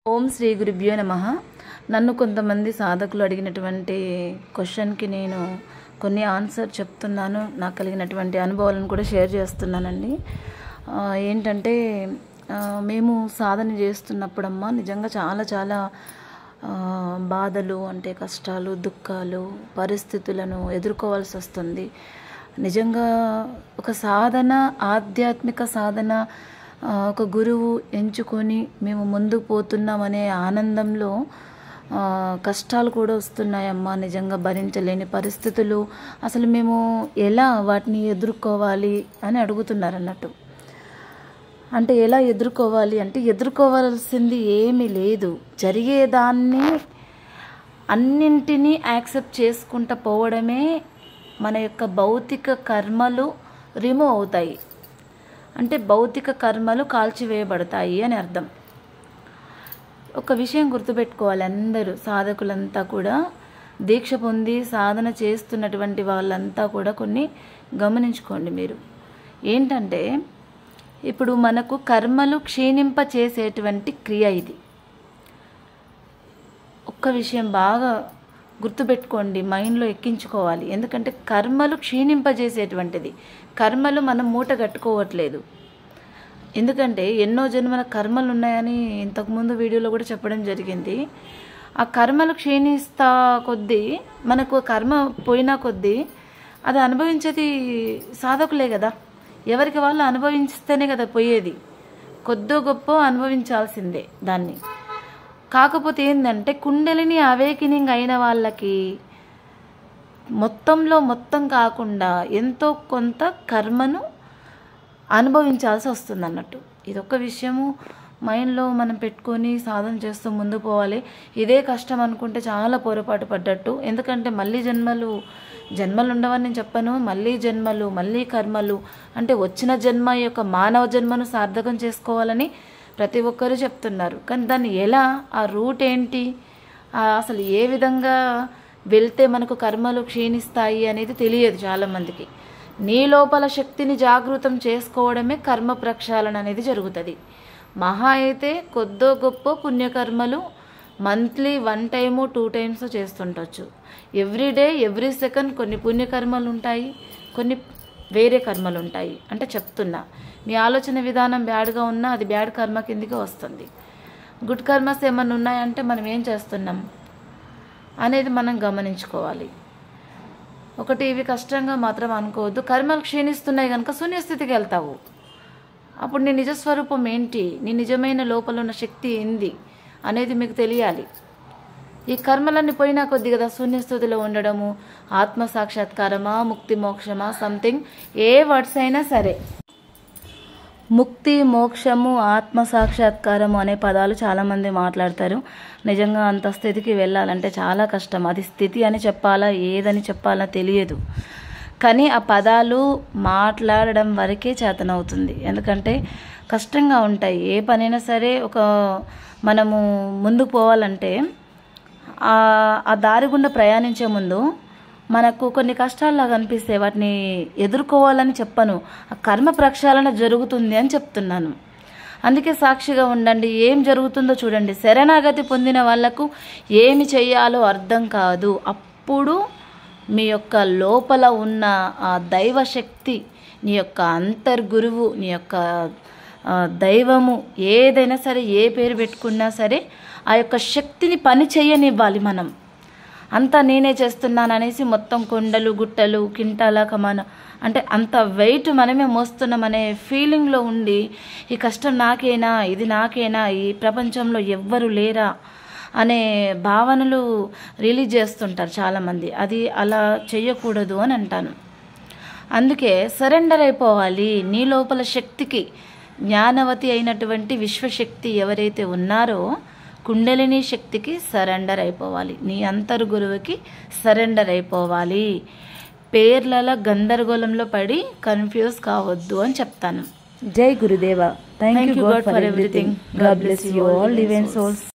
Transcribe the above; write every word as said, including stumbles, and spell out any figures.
ఓం శ్రీ గురుభ్యో నమః. నన్ను కొంతమంది సాధకులు అడిగినటువంటి క్వశ్చన్కి నేను కొన్ని ఆన్సర్ చెప్తున్నాను. నాకు కలిగినటువంటి అనుభవాలను కూడా షేర్ చేస్తున్నానండి. ఏంటంటే మేము సాధన చేస్తున్నప్పుడమ్మా నిజంగా చాలా చాలా బాధలు అంటే కష్టాలు, దుఃఖాలు, పరిస్థితులను ఎదుర్కోవాల్సి వస్తుంది. నిజంగా ఒక సాధన, ఆధ్యాత్మిక సాధన, ఒక గురువు ఎంచుకొని మేము ముందుకు పోతున్నామనే ఆనందంలో కష్టాలు కూడా వస్తున్నాయమ్మా. నిజంగా భరించలేని పరిస్థితులు. అసలు మేము ఎలా వాటిని ఎదుర్కోవాలి అని అడుగుతున్నారు అన్నట్టు. అంటే ఎలా ఎదుర్కోవాలి అంటే ఎదుర్కోవాల్సింది ఏమీ లేదు. జరిగేదాన్ని అన్నింటినీ యాక్సెప్ట్ చేసుకుంటూ పోవడమే మన యొక్క భౌతిక కర్మలు రిమూవ్ అవుతాయి. అంటే భౌతిక కర్మలు కాల్చివేయబడతాయి అని అర్థం. ఒక విషయం గుర్తుపెట్టుకోవాలి, అందరూ సాధకులంతా కూడా, దీక్ష పొంది సాధన చేస్తున్నటువంటి వాళ్ళంతా కూడా కొన్ని గమనించుకోండి మీరు. ఏంటంటే ఇప్పుడు మనకు కర్మలు క్షీణింప చేసేటువంటి క్రియ ఇది. ఒక్క విషయం బాగా గుర్తుపెట్టుకోండి, మైండ్లో ఎక్కించుకోవాలి. ఎందుకంటే కర్మలు క్షీణింపజేసేటువంటిది. కర్మలు మనం మూట కట్టుకోవట్లేదు. ఎందుకంటే ఎన్నో జన్మల కర్మలు ఉన్నాయని ఇంతకుముందు వీడియోలో కూడా చెప్పడం జరిగింది. ఆ కర్మలు క్షీణిస్తా కొద్దీ, మనకు కర్మ పోయినా కొద్దీ అది అనుభవించేది సాధకులే కదా. ఎవరికి వాళ్ళు అనుభవిస్తేనే కదా పోయేది. కొద్దో గొప్ప అనుభవించాల్సిందే దాన్ని. కాకపోతే ఏంటంటే కుండలిని అవేకినింగ్ అయిన వాళ్ళకి మొత్తంలో మొత్తం కాకుండా ఎంతో కొంత కర్మను అనుభవించాల్సి వస్తుంది అన్నట్టు. ఇదొక విషయము మైండ్లో మనం పెట్టుకొని సాధన చేస్తూ ముందు పోవాలి. ఇదే కష్టం అనుకుంటే చాలా పొరపాటు పడ్డట్టు. ఎందుకంటే మళ్ళీ జన్మలు జన్మలు ఉండవని నేను చెప్పను. మళ్ళీ జన్మలు, మళ్ళీ కర్మలు అంటే వచ్చిన జన్మ యొక్క మానవ జన్మను సార్థకం చేసుకోవాలని ప్రతి ఒక్కరూ చెప్తున్నారు. కానీ దాన్ని ఎలా, ఆ రూట్ ఏంటి, అసలు ఏ విధంగా వెళ్తే మనకు కర్మలు క్షీణిస్తాయి అనేది తెలియదు చాలామందికి. నీ లోపల శక్తిని జాగృతం చేసుకోవడమే కర్మ ప్రక్షాళన అనేది జరుగుతుంది. మహా అయితే కొద్దో గొప్ప పుణ్యకర్మలు monthly one time two times చేస్తుండొచ్చు. ఎవ్రీడే ఎవ్రీ సెకండ్ కొన్ని పుణ్యకర్మలు ఉంటాయి, కొన్ని వేరే కర్మలు ఉంటాయి. అంటే చెప్తున్నా, మీ ఆలోచన విధానం బ్యాడ్గా ఉన్నా అది బ్యాడ్ కర్మ కిందికి వస్తుంది. గుడ్ కర్మస్ ఏమన్నా ఉన్నాయంటే మనం ఏం చేస్తున్నాం అనేది మనం గమనించుకోవాలి. ఒకటి, ఇవి కష్టంగా మాత్రం అనుకోవద్దు. కర్మలు క్షీణిస్తున్నాయి కనుక శూన్యస్థితికి వెళ్తావు. అప్పుడు నీ నిజస్వరూపం ఏంటి, నీ నిజమైన లోపల ఉన్న శక్తి ఏంది అనేది మీకు తెలియాలి. ఈ కర్మలన్నీ పోయినా కొద్ది కదా శూన్యస్థితిలో ఉండడము, ఆత్మ సాక్షాత్కారమా, ముక్తి మోక్షమా, సంథింగ్ ఏ వర్డ్స్ అయినా సరే, ముక్తి, మోక్షము, ఆత్మ సాక్షాత్కారము అనే పదాలు చాలామంది మాట్లాడతారు. నిజంగా అంత స్థితికి వెళ్ళాలంటే చాలా కష్టం. అది స్థితి అని చెప్పాలా, ఏదని చెప్పాలా తెలియదు. కానీ ఆ పదాలు మాట్లాడడం వరకే చేతనవుతుంది. ఎందుకంటే కష్టంగా ఉంటాయి. ఏ పనైనా సరే ఒక మనము ముందుకు పోవాలంటే ఆ దారి గుండా ప్రయాణించే ముందు మనకు కొన్ని కష్టాల్లాగా అనిపిస్తే వాటిని ఎదుర్కోవాలని చెప్పను. ఆ కర్మ ప్రక్షాళన జరుగుతుంది అని చెప్తున్నాను. అందుకే సాక్షిగా ఉండండి. ఏం జరుగుతుందో చూడండి. శరణాగతి పొందిన వాళ్లకు ఏమి చెయ్యాలో అర్థం కాదు. అప్పుడు మీ యొక్క లోపల ఉన్న ఆ దైవశక్తి, నీ యొక్క అంతర్గురువు, నీ యొక్క దైవము, ఏదైనా సరే ఏ పేరు పెట్టుకున్నా సరే ఆ యొక్క శక్తిని పని చేయనివ్వాలి. మనం అంతా నేనే చేస్తున్నాను అనేసి మొత్తం కొండలు, గుట్టలు, కింటాల కమాన అంటే అంత వెయిట్ మనమే మోస్తున్నామనే ఫీలింగ్లో ఉండి ఈ కష్టం నాకేనా, ఇది నాకేనా, ఈ ప్రపంచంలో ఎవ్వరు లేరా అనే భావనలు రిలీజ్ చేస్తుంటారు చాలామంది. అది అలా చేయకూడదు అని అంటాను. అందుకే సరెండర్ అయిపోవాలి నీ లోపల శక్తికి. జ్ఞానవతి అయినటువంటి విశ్వశక్తి ఎవరైతే ఉన్నారో కుండలిని శక్తికి సరెండర్ అయిపోవాలి. నీ అంతర్ గురువుకి సరెండర్ అయిపోవాలి. పేర్ల గందరగోళంలో పడి కన్ఫ్యూజ్ కావద్దు అని చెప్తాను. జై గురుదేవ. Thank you God for everything. God bless you all live and souls.